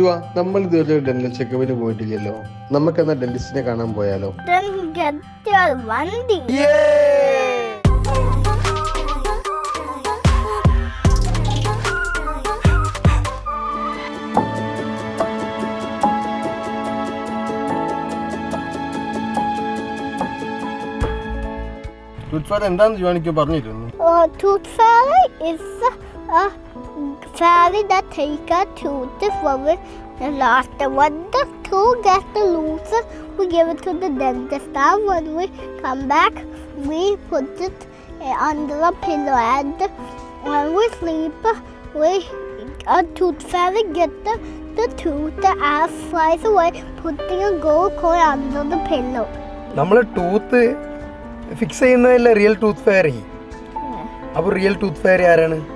ശിവ, നമ്മൾ ഇതുവരെ ഡെന്റൽ ചെക്കപ്പിന് പോയിട്ടില്ലല്ലോ. നമുക്ക് എന്നാ ഡെന്റിസ്റ്റിനെ കാണാൻ പോയാലോ? Toothfairy എന്താണെന്ന് ജോണിക്ക് പറഞ്ഞിരുന്നു. Toothfairy is a fairy that take a tooth from the last one. The tooth gets loose, we give it to the dentist. Now when we come back, we put it under a pillow, and when we sleep, a Toothfairy get the tooth as flies away, putting a gold coin under the pillow. നമ്മൾ tooth fix ചെയ്യുന്നതല്ലേ real tooth fairy? അപ്പോൾ real tooth fairy ആരാണ്?